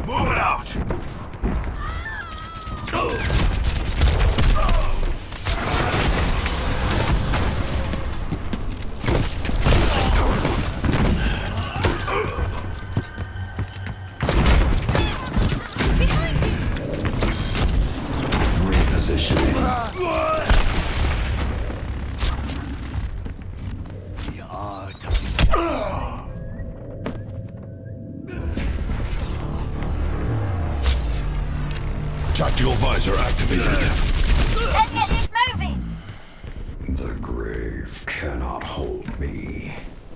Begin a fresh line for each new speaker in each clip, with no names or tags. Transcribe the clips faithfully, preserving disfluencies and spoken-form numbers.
Move it out!
Tactical visor activated.
Let's get this moving!
The grave cannot hold me.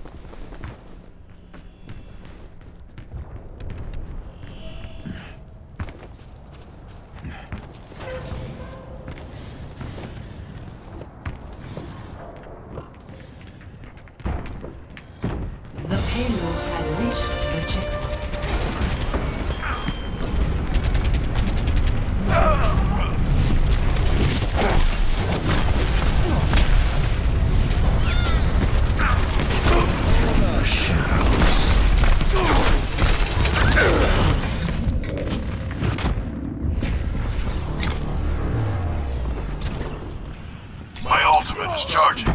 The payload has reached the checkpoint.
My ultimate is charging.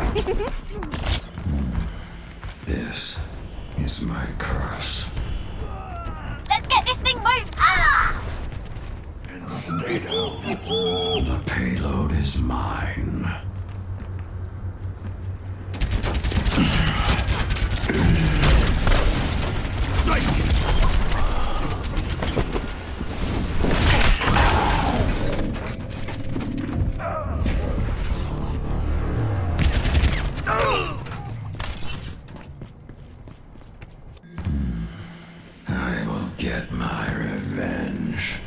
This is my curse.
Let's get this thing moved! Ah!
Stay down. The payload is mine. I will get my revenge.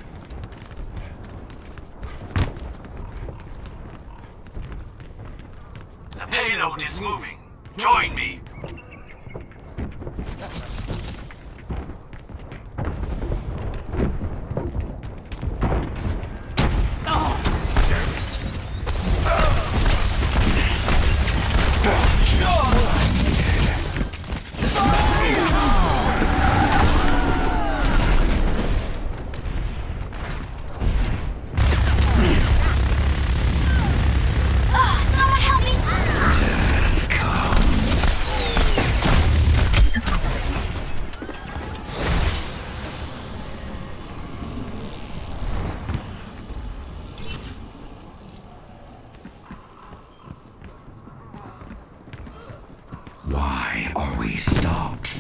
The payload is moving. Join me.
Ah, someone help me!
Why are we stopped?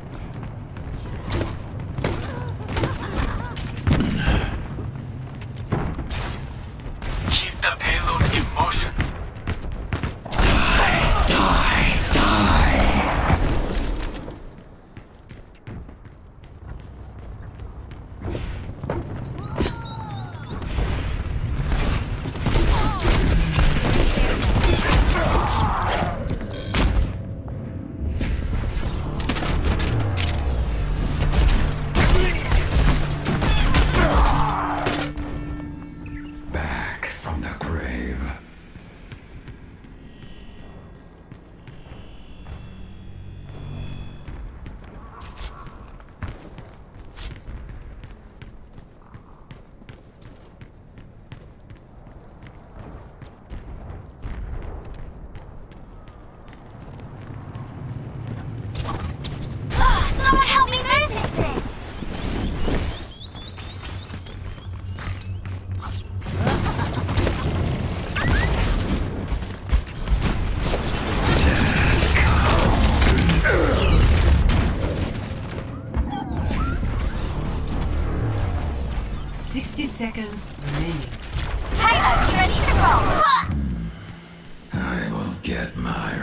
Keep the payload in motion.
Die, die, die! Back from the grave.
Ah, someone help me move this thing!
Sixty seconds remaining.
Payload ready to roll! Ah!
I will get my